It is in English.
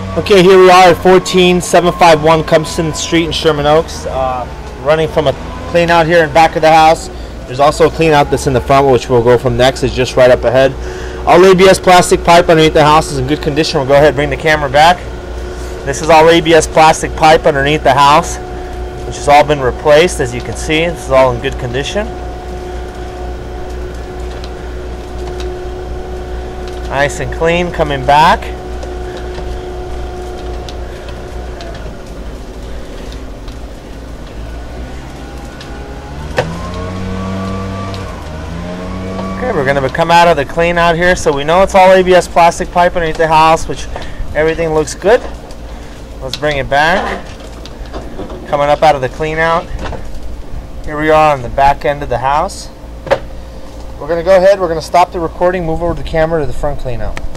Okay, here we are at 14751 Compson Street in Sherman Oaks, running from a clean out here in back of the house. There's also a clean out that's in the front, which we'll go from next. It's just right up ahead. All ABS plastic pipe underneath the house is in good condition. We'll go ahead and bring the camera back. This is all ABS plastic pipe underneath the house, which has all been replaced. As you can see, this is all in good condition. Nice and clean coming back. Okay, we're going to come out of the clean out here, so we know it's all ABS plastic pipe underneath the house, which everything looks good. Let's bring it back. Coming up out of the clean out. Here we are on the back end of the house. We're going to go ahead, we're going to stop the recording, move over the camera to the front clean out.